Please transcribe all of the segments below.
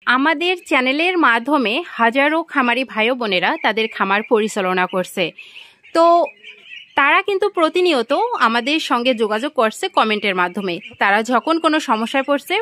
আমাদের চ্যানেলের মাধ্যমে হাজারো খামারি ভাই বোনেরা তাদের খামার পরিচালনা করছে। তো তারা কিন্তু প্রতিনিয়ত আমাদের সঙ্গে যোগাযোগ করছে কমেন্টের মাধ্যমে। তারা যখন কোনো সমস্যায় পড়ছে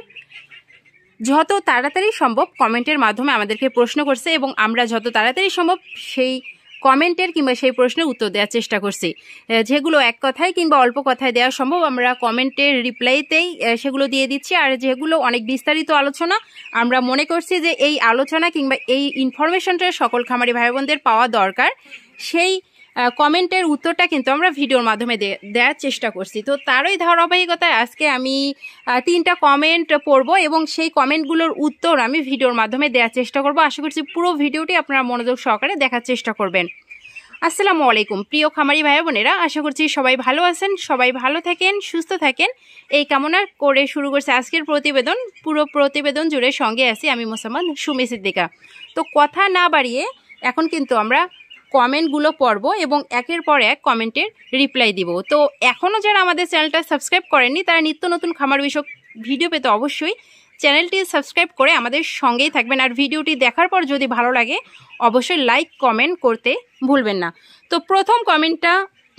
যত তাড়াতাড়ি সম্ভব কমেন্টের মাধ্যমে আমাদেরকে প্রশ্ন করছে এবং আমরা যত তাড়াতাড়ি সম্ভব সেই কমেন্টের কিংবা সেই প্রশ্নের উত্তর দেওয়ার চেষ্টা করছি। যেগুলো এক কথায় কিংবা অল্প কথায় দেওয়া সম্ভব আমরা কমেন্টের রিপ্লাইতেই সেগুলো দিয়ে দিচ্ছি। আর যেগুলো অনেক বিস্তারিত আলোচনা, আমরা মনে করছি যে এই আলোচনা কিংবা এই ইনফরমেশনটা সকল খামারি ভাই বোনদের পাওয়া দরকার, সেই কমেন্টের উত্তরটা কিন্তু আমরা ভিডিওর মাধ্যমে দেওয়ার চেষ্টা করছি। তো তারই ধারাবাহিকতায় আজকে আমি 3টা কমেন্ট পড়ব এবং সেই কমেন্টগুলোর উত্তর আমি ভিডিওর মাধ্যমে দেওয়ার চেষ্টা করব। আশা করছি পুরো ভিডিওটি আপনারা মনোযোগ সহকারে দেখার চেষ্টা করবেন। আসসালামু আলাইকুম প্রিয় খামারি ভাই বোনেরা, আশা করছি সবাই ভালো আছেন, সবাই ভালো থাকেন, সুস্থ থাকেন এই কামনা করে শুরু করছে আজকের প্রতিবেদন। পুরো প্রতিবেদন জুড়ে সঙ্গে আছি আমি মোসাম্মদ সুমি সিদ্দিকা। তো কথা না বাড়িয়ে এখন কিন্তু আমরা কমেন্টগুলো পড়ব এবং একের পর এক কমেন্টের রিপ্লাই দিব। তো এখনও যারা আমাদের চ্যানেলটা সাবস্ক্রাইব করেননি তারা নিত্য নতুন খামার বিষয়ক ভিডিও পেতে অবশ্যই চ্যানেলটি সাবস্ক্রাইব করে আমাদের সঙ্গেই থাকবেন। আর ভিডিওটি দেখার পর যদি ভালো লাগে অবশ্যই লাইক কমেন্ট করতে ভুলবেন না। তো প্রথম কমেন্টটা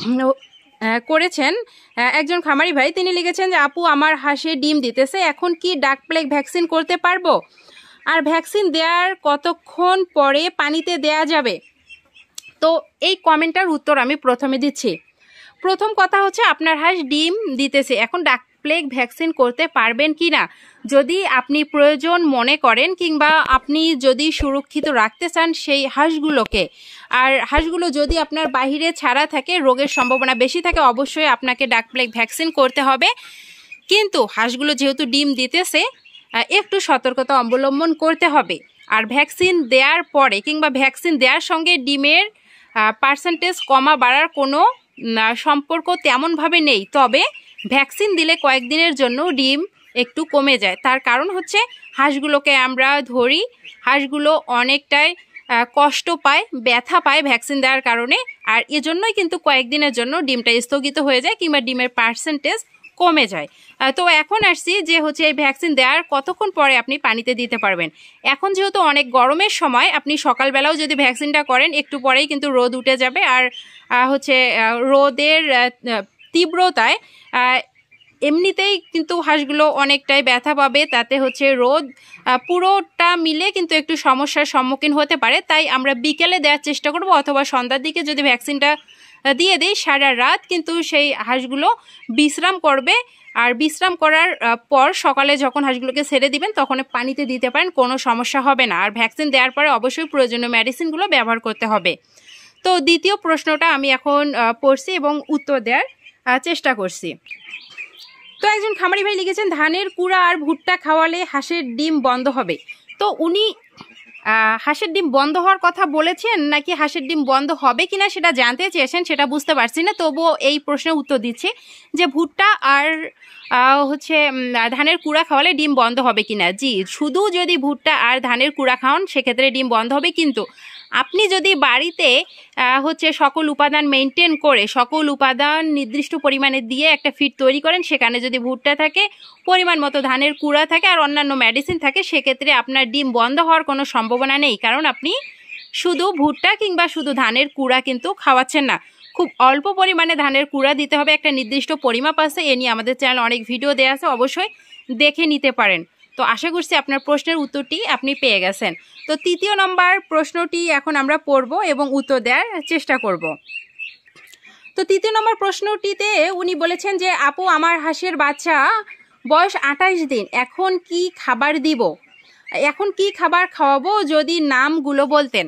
করেছেন একজন খামারি ভাই। তিনি লিখেছেন যে আপু, আমার হাঁসে ডিম দিতেছে, এখন কি ডাক প্লেগ ভ্যাকসিন করতে পারবো? আর ভ্যাকসিন দেওয়ার কতক্ষণ পরে পানিতে দেয়া যাবে? তো এই কমেন্টটার উত্তর আমি প্রথমে দিচ্ছি। প্রথম কথা হচ্ছে, আপনার হাঁস ডিম দিতেছে, এখন ডাক প্লেগ ভ্যাকসিন করতে পারবেন কি না, যদি আপনি প্রয়োজন মনে করেন কিংবা আপনি যদি সুরক্ষিত রাখতে চান সেই হাঁসগুলোকে, আর হাঁসগুলো যদি আপনার বাহিরে ছাড়া থাকে, রোগের সম্ভাবনা বেশি থাকে, অবশ্যই আপনাকে ডাক প্লেগ ভ্যাকসিন করতে হবে। কিন্তু হাঁসগুলো যেহেতু ডিম দিতেছে একটু সতর্কতা অবলম্বন করতে হবে। আর ভ্যাকসিন দেওয়ার পরে কিংবা ভ্যাকসিন দেওয়ার সঙ্গে ডিমের পার্সেন্টেজ কমা বাড়ার কোনো সম্পর্ক তেমনভাবে নেই। তবে ভ্যাকসিন দিলে কয়েকদিনের জন্য ডিম একটু কমে যায়। তার কারণ হচ্ছে হাঁসগুলোকে আমরা ধরি, হাঁসগুলো অনেকটাই কষ্ট পায়, ব্যথা পায় ভ্যাকসিন দেওয়ার কারণে, আর এজন্যই কিন্তু কয়েকদিনের জন্য ডিমটা স্থগিত হয়ে যায় কিংবা ডিমের পার্সেন্টেজ কমে যায়। তো এখন আসছি যে হচ্ছে এই ভ্যাকসিন দেওয়ার কতক্ষণ পরে আপনি পানিতে দিতে পারবেন। এখন যেহেতু অনেক গরমের সময়, আপনি সকালবেলাও যদি ভ্যাকসিনটা করেন একটু পরেই কিন্তু রোদ উঠে যাবে। আর হচ্ছে রোদের তীব্রতায় এমনিতেই কিন্তু হাঁসগুলো অনেকটাই ব্যথা পাবে, তাতে হচ্ছে রোদ পুরোটা মিলে কিন্তু একটু সমস্যার সম্মুখীন হতে পারে। তাই আমরা বিকেলে দেওয়ার চেষ্টা করব অথবা সন্ধ্যার দিকে যদি ভ্যাকসিনটা দিয়ে দিই, সারা রাত কিন্তু সেই হাঁসগুলো বিশ্রাম করবে। আর বিশ্রাম করার পর সকালে যখন হাঁসগুলোকে ছেড়ে দিবেন তখন পানিতে দিতে পারেন, কোনো সমস্যা হবে না। আর ভ্যাকসিন দেওয়ার পরে অবশ্যই প্রয়োজনীয় মেডিসিনগুলো ব্যবহার করতে হবে। তো দ্বিতীয় প্রশ্নটা আমি এখন পড়ছি এবং উত্তর দেওয়ার চেষ্টা করছি। তো একজন খামারি ভাই লিখেছেন, ধানের কুড়া আর ভুট্টা খাওয়ালে হাঁসের ডিম বন্ধ হবে। তো উনি হাঁসের ডিম বন্ধ হওয়ার কথা বলেছেন নাকি হাঁসের ডিম বন্ধ হবে কিনা সেটা জানতে চেয়েছেন, সেটা বুঝতে পারছি না। তবুও এই প্রশ্নের উত্তর দিচ্ছি যে ভুট্টা আর হচ্ছে ধানের কুড়া খাওয়ালে ডিম বন্ধ হবে কিনা। জি, শুধু যদি ভুট্টা আর ধানের কুড়া খাওয়ান সেক্ষেত্রে ডিম বন্ধ হবে। কিন্তু আপনি যদি বাড়িতে হচ্ছে সকল উপাদান মেনটেন করে, সকল উপাদান নির্দিষ্ট পরিমাণে দিয়ে একটা ফিড তৈরি করেন, সেখানে যদি ভুট্টা থাকে, পরিমাণ মতো ধানের কুড়া থাকে আর অন্যান্য মেডিসিন থাকে, সেক্ষেত্রে আপনার ডিম বন্ধ হওয়ার কোনো সম্ভাবনা নেই। কারণ আপনি শুধু ভুট্টা কিংবা শুধু ধানের কুড়া কিন্তু খাওয়াচ্ছেন না, খুব অল্প পরিমাণে ধানের কুড়া দিতে হবে, একটা নির্দিষ্ট পরিমাপ আছে। এ নিয়ে আমাদের চ্যানেলে অনেক ভিডিও দেওয়া আছে, অবশ্যই দেখে নিতে পারেন। তো আশা করছি আপনার প্রশ্নের উত্তরটি আপনি পেয়ে গেছেন। তো তৃতীয় নম্বর প্রশ্নটি এখন আমরা পড়ব এবং উত্তর দেওয়ার চেষ্টা করব। তো তৃতীয় নম্বর প্রশ্নটিতে উনি বলেছেন যে আপু, আমার হাঁসের বাচ্চা বয়স 28 দিন, এখন কি খাবার দিব, এখন কি খাবার খাওয়াবো, যদি নামগুলো বলতেন।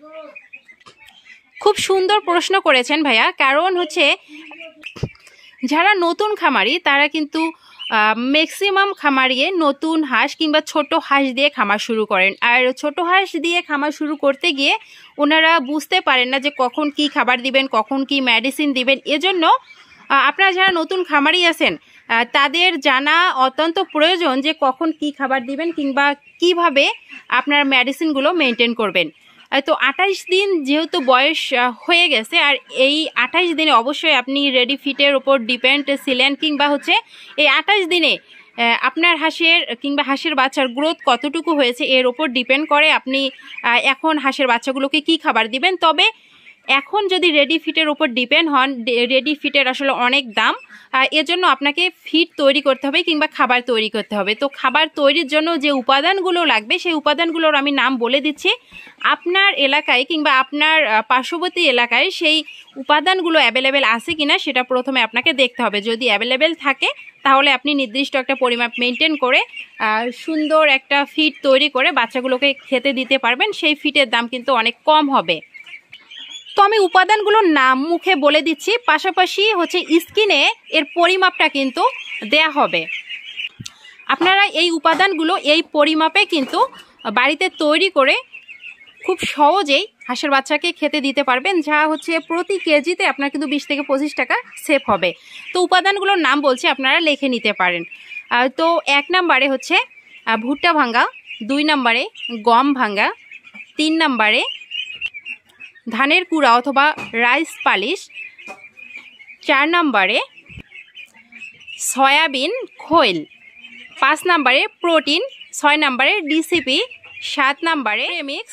খুব সুন্দর প্রশ্ন করেছেন ভাইয়া। কারণ হচ্ছে যারা নতুন খামারি তারা কিন্তু ম্যাক্সিমাম খামারিয়ে নতুন হাঁস কিংবা ছোট হাঁস দিয়ে খামার শুরু করেন। আর ছোট হাঁস দিয়ে খামার শুরু করতে গিয়ে ওনারা বুঝতে পারেন না যে কখন কি খাবার দিবেন, কখন কি মেডিসিন দিবেন। এজন্য আপনারা যারা নতুন খামারি আছেন তাদের জানা অত্যন্ত প্রয়োজন যে কখন কি খাবার দিবেন কিংবা কিভাবে আপনার মেডিসিনগুলো মেনটেন করবেন। তো 28 দিন যেহেতু বয়স হয়ে গেছে, আর এই 28 দিনে অবশ্যই আপনি রেডি ফিটের ওপর ডিপেন্ড ছিলেন কিংবা হচ্ছে এই 28 দিনে আপনার হাঁসের কিংবা হাঁসের বাচ্চার গ্রোথ কতটুকু হয়েছে এর ওপর ডিপেন্ড করে আপনি এখন হাঁসের বাচ্চাগুলোকে কি খাবার দিবেন। তবে এখন যদি রেডি ফিটের উপর ডিপেন্ড হন, রেডি ফিটের আসলে অনেক দাম, এজন্য আপনাকে ফিড তৈরি করতে হবে কিংবা খাবার তৈরি করতে হবে। তো খাবার তৈরির জন্য যে উপাদানগুলো লাগবে সেই উপাদানগুলোর আমি নাম বলে দিচ্ছি। আপনার এলাকায় কিংবা আপনার পার্শ্ববর্তী এলাকায় সেই উপাদানগুলো অ্যাভেলেবেল আছে কিনা সেটা প্রথমে আপনাকে দেখতে হবে। যদি অ্যাভেলেবেল থাকে তাহলে আপনি নির্দিষ্ট একটা পরিমাপ মেনটেন করে সুন্দর একটা ফিড তৈরি করে বাচ্চাগুলোকে খেতে দিতে পারবেন। সেই ফিডের দাম কিন্তু অনেক কম হবে। তো আমি উপাদানগুলোর নাম মুখে বলে দিচ্ছি, পাশাপাশি হচ্ছে স্ক্রিনে এর পরিমাপটা কিন্তু দেয়া হবে। আপনারা এই উপাদানগুলো এই পরিমাপে কিন্তু বাড়িতে তৈরি করে খুব সহজেই হাঁসের বাচ্চাকে খেতে দিতে পারবেন, যা হচ্ছে প্রতি কেজিতে আপনার কিন্তু 20 থেকে 25 টাকা সেভ হবে। তো উপাদানগুলোর নাম বলছি, আপনারা লিখে নিতে পারেন। তো 1 নম্বরে হচ্ছে ভুট্টা ভাঙ্গা, 2 নম্বরে গম ভাঙ্গা, 3 নম্বরে ধানের কুড়া অথবা রাইস পালিশ, 4 নম্বরে সয়াবিন খৈল, 5 নম্বরে প্রোটিন, 6 নম্বরে ডিসিপি, 7 নম্বরে মিক্স,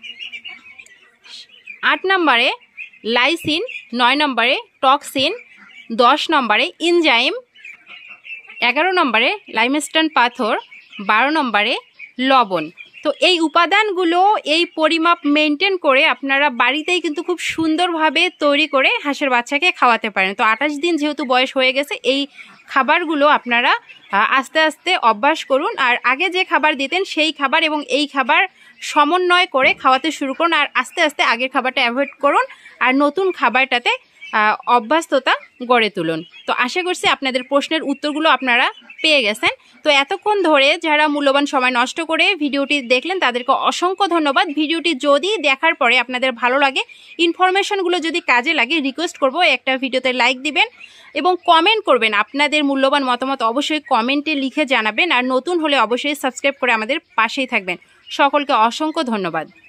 8 নম্বরে লাইসিন, 9 নম্বরে টক্সিন, 10 নম্বরে ইনজাইম, 11 নম্বরে লাইমস্টোন পাথর, 12 নম্বরে লবণ। তো এই উপাদানগুলো এই পরিমাপ মেনটেন করে আপনারা বাড়িতেই কিন্তু খুব সুন্দরভাবে তৈরি করে হাঁসের বাচ্চাকে খাওয়াতে পারেন। তো 28 দিন যেহেতু বয়স হয়ে গেছে, এই খাবারগুলো আপনারা আস্তে আস্তে অভ্যাস করুন। আর আগে যে খাবার দিতেন সেই খাবার এবং এই খাবার সমন্বয় করে খাওয়াতে শুরু করুন। আর আস্তে আস্তে আগের খাবারটা অ্যাভয়েড করুন আর নতুন খাবারটাতে অভ্যস্ততা গড়ে তুলুন। তো আশা করছি আপনাদের প্রশ্নের উত্তরগুলো আপনারা পেয়ে গেছেন। তো এতক্ষণ ধরে যারা মূল্যবান সময় নষ্ট করে ভিডিওটি দেখলেন তাদেরকে অসংখ্য ধন্যবাদ। ভিডিওটি যদি দেখার পরে আপনাদের ভালো লাগে, ইনফরমেশনগুলো যদি কাজে লাগে, রিকোয়েস্ট করব একটা ভিডিওতে লাইক দিবেন এবং কমেন্ট করবেন। আপনাদের মূল্যবান মতামত অবশ্যই কমেন্টে লিখে জানাবেন। আর নতুন হলে অবশ্যই সাবস্ক্রাইব করে আমাদের পাশেই থাকবেন। সকলকে অসংখ্য ধন্যবাদ।